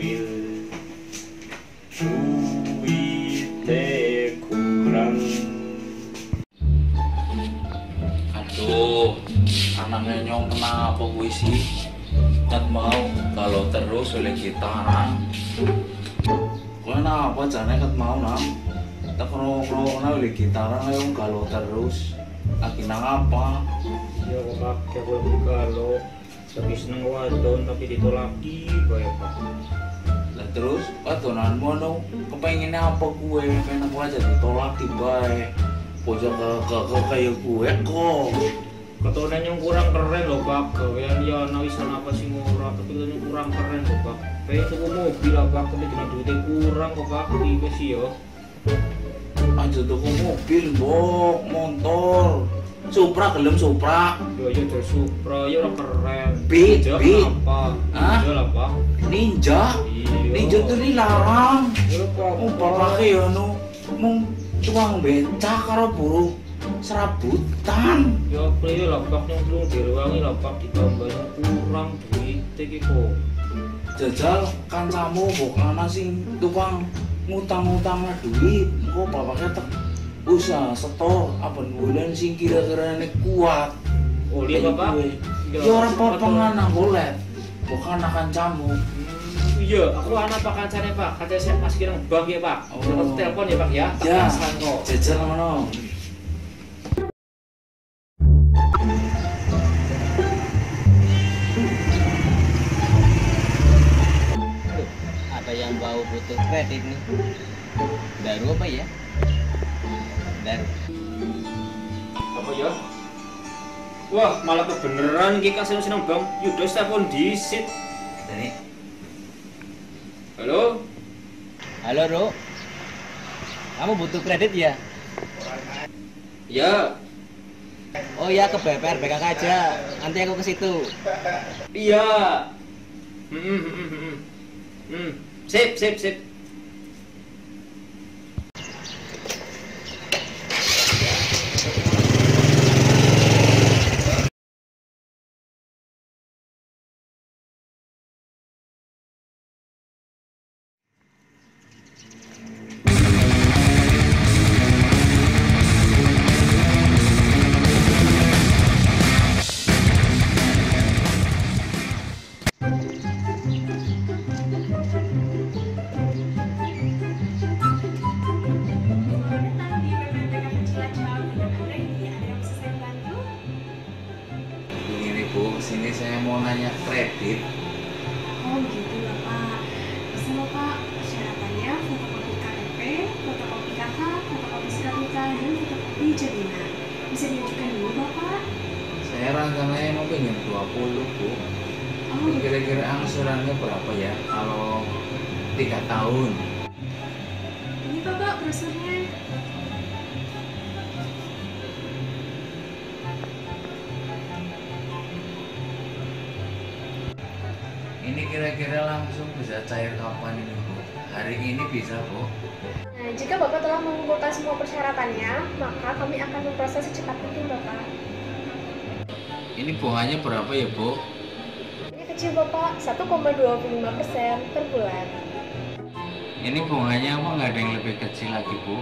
mobil, duitnya kurang. Aduh, anaknya nyong kenapa gue sih? Cat mau kalau terus oleh gitaran. Kenapa caranya kat mau nam? Tak kerong-kerong oleh gitaran yang kalau terus. Lagi nang apa? Ya kok kakek gue beli galau, tapi seneng wadon tapi ditolaki bae pak. Lah terus, wadonanmu anu kepengennya apa gue? Pengen aku aja ditolaki bae. Pojok ke kayak gue kok. Ketuanya yang kurang keren loh pak, gawean ya nawisan apa sih murah, tapi yang kurang keren loh pak. Kayak tuku mobil lah pak, tapi cuma duitnya kurang kok pak, tiba sih ya. Aja tuku mobil, bok, motor. Supra gelem Supra. Ya ya dari Supra, ya udah keren. Beat, Ninja beat. apa? Hah? Ninja lah pak. Ninja. Iya. Ninja tuh dilarang. Ya pak. Oh, bapake ya nu mung tuang becak karo buruh serabutan. Ya priyo lah pak, yang belum direwangi lah pak, ditambahnya kurang duitnya gitu. Jajal kancamu mbok ana sing tukang ngutang-ngutang duit, kok bapaknya tek usaha setor apa bulan sing kira-kira kuat. Oh lihat bapak. Ya orang potongan nang bolet, bukan akan kancamu. Iya, aku anak pak kancane pak, kancane saya pas kira bank ya pak. Oh. Dapat telepon ya pak ya, tak Ya, pesan kok. jajal ngono. Ada yang bau butuh kredit nih. Baru apa ya? Baru. Apa ya? Wah, malah kebeneran iki kasih seneng bang. Yudos telepon disit. Dari. Halo? Halo, Ro. Kamu butuh kredit ya? Ya. Oh ya, ke BPR BKK aja. Nanti aku ke situ. Iya. Sip, sip, sip. Begini Bu, sini saya mau nanya kredit. Oh gitu ya Pak. Bisa loh Pak, persyaratannya fotokopi KTP, fotokopi KK, fotokopi surat nikah, dan fotokopi jaminan. Bisa diajukan dulu Bapak? Saya rencananya mau pengen 20 Bu. Oh Ini gitu. kira-kira angsurannya berapa ya kalau 3 tahun? Ini Bapak brosurnya. Ini kira-kira langsung bisa cair kapan ini Bu? Hari ini bisa Bu? Nah, jika Bapak telah mengumpulkan semua persyaratannya, maka kami akan memproses secepat mungkin Bapak. Ini bunganya berapa ya Bu? Ini kecil Bapak, 1,25% per bulan. Ini bunganya apa nggak ada yang lebih kecil lagi Bu?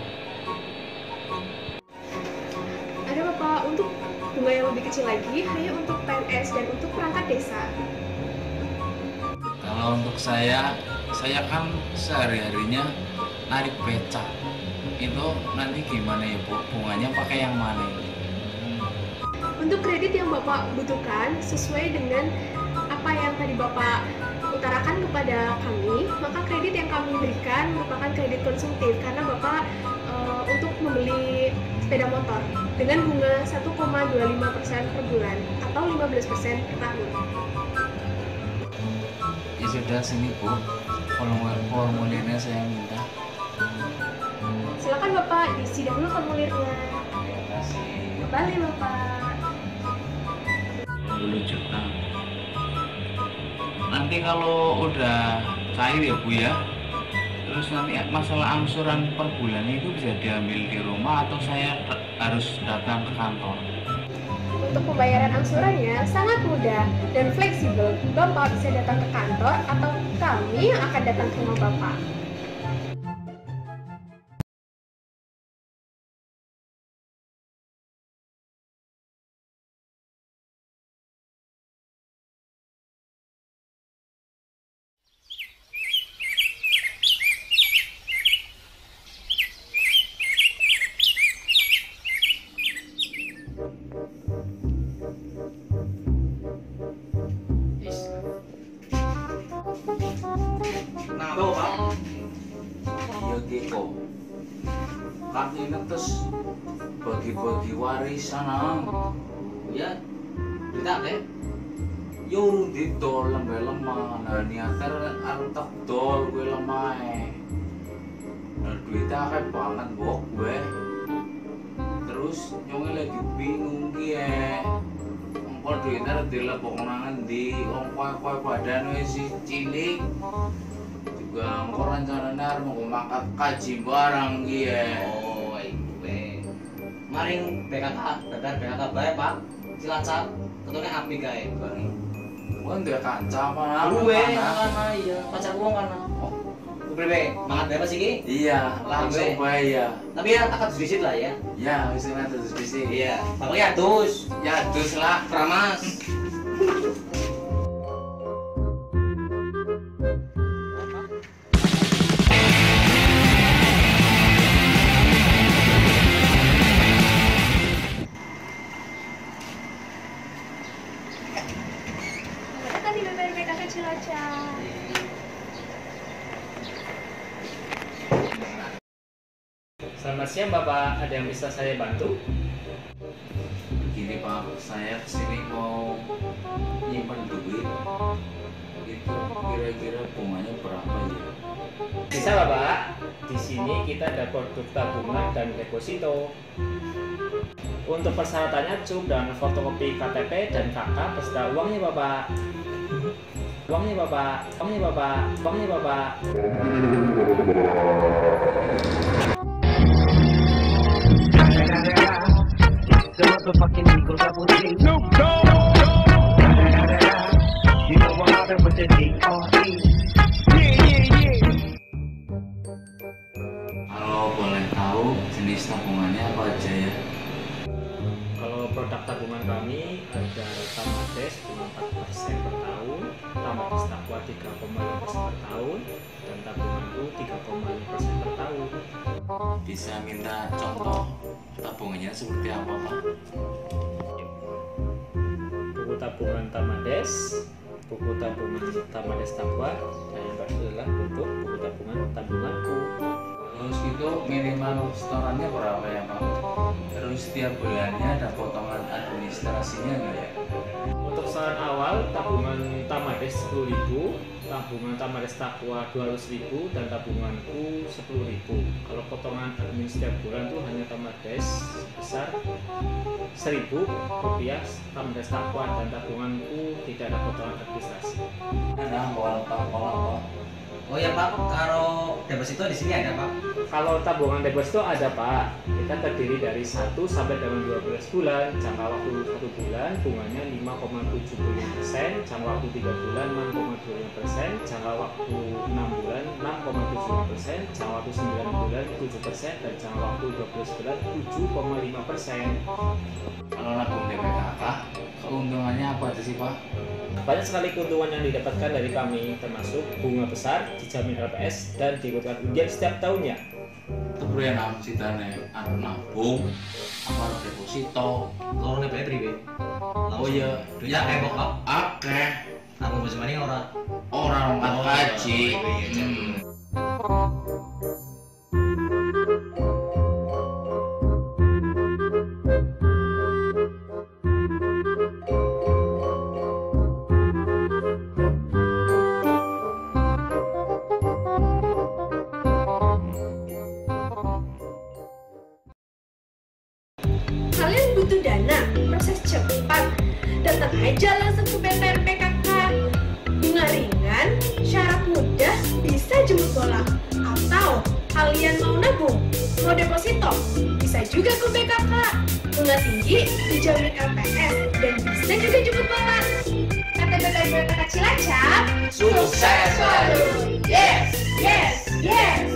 Ada Bapak, untuk bunga yang lebih kecil lagi hanya untuk PNS dan untuk perangkat desa. Kalau untuk saya kan sehari-harinya narik becak. Itu nanti gimana ya Bu? Bunganya pakai yang mana ini? Untuk kredit yang Bapak butuhkan sesuai dengan apa yang tadi Bapak utarakan kepada kami, maka kredit yang kami berikan merupakan kredit konsumtif karena Bapak untuk membeli sepeda motor dengan bunga 1,25% per bulan atau 15% per tahun. Ya sudah sini Bu, formulirnya saya minta. Silakan Bapak diisi dahulu formulirnya. Terima kasih. Kembali Bapak. 10 juta. Nanti kalau udah cair ya Bu ya, terus nanti masalah angsuran per bulan itu bisa diambil di rumah atau saya harus datang ke kantor? Untuk pembayaran angsurannya sangat mudah dan fleksibel. Bapak bisa datang ke kantor atau kami yang akan datang ke rumah Bapak. Nah, apa Pak? Iya Kiko. Kan ini terus bagi-bagi warisan Ya, berita deh. yo urung didol lemah nah niater arep tak dol gue lemah nah duitnya akeh banget bok gue terus nyonge lagi bingung ki engko duitnya dilebok nang endi wong kowe badan wis cilik juga engko rencanane arep mau mangkat kaji barang ki Oh, iku maring BKK, dadar BKK bae Pak. Cilacap, ketune api gawe bareng. Wah, ndek kanca apa? Luwe kana iya, pacarku wong kana. Oh, kupriwe? Mangan bebas iki? Iya, langsung bae ya. Tapi ya akad visit lah ya. Ya, wis ana terus bisi. Iya, Bapak ya dus. Ya, dus lah. Kramas. Datang di BPKK Cilacap. Selamat siang Bapak, ada yang bisa saya bantu? Begini Pak, saya kesini mau nyimpan duit. Itu kira-kira bunganya berapa ya? Bisa Bapak, di sini kita ada produk tabungan dan deposito. Untuk persyaratannya cukup dengan fotokopi KTP dan KK beserta uangnya Bapak. Uangnya Bapak, uangnya Bapak, uangnya Bapak. The motherfucking Eagle Double G. Snoop Dogg. You know I'm out with the D.R.E. Kalau boleh tahu jenis tabungannya apa aja ya? Kalau produk tabungan kami ada Tamades bunga 4% per tahun, Tamades Takwa 3,5% per tahun, dan tabunganku 3,5% per tahun. Bisa minta contoh tabungannya seperti apa Pak? Buku tabungan Tamades, buku tabungan Tamades Takwa, dan yang kedua adalah bentuk buku tabunganku. Terus itu minimal setorannya berapa ya Pak? Terus setiap bulannya ada potongan administrasinya nggak ya? Untuk saran awal, tabungan Tamades 10.000, tabungan Tamades Takwa 200.000, dan tabunganku 10.000. Kalau potongan admin setiap bulan tuh hanya Tamades besar 1.000 rupiah Tamades Takwa, dan tabunganku tidak ada potongan administrasi. Ada awal apa? Oh ya Pak, karo deposito di sini ada Pak. Kalau tabungan deposito ada Pak, kita terdiri dari 1 sampai dengan 12 bulan, jangka waktu 1 bulan bunganya 5,75%, jangka waktu 3 bulan 6,25%, jangka waktu 6 bulan 6,75%, jangka waktu 9 bulan 7%, dan jangka waktu 12 bulan 7,5%. Kalau nabung DPKK, keuntungannya apa aja sih Pak? Banyak sekali keuntungan yang didapatkan dari kami, termasuk bunga besar, dijamin LPS, dan diikutkan undian setiap tahunnya. Itu bro yang namanya anu nabung, apa deposito? Lorone bae priwe? Oh iya, duitnya akeh kok. akeh Aku bisa maning ora. orang kaji. Kalian butuh dana, proses cepat, datang aja langsung ke BPR PKK. Bunga ringan, syarat mudah, bisa jemput bola. Atau Kalian mau nabung? Mau deposito? Bisa juga ke BKK. Bunga tinggi, dijamin LPS, dan bisa juga jemput bola. KTP BKK Cilacap, Sukses selalu. Yes, yes, yes.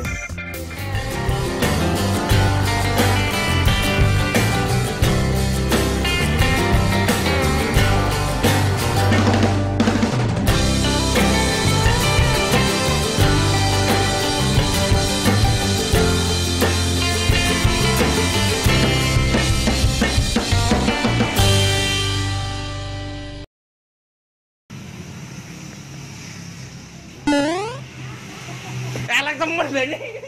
Elek temen ini.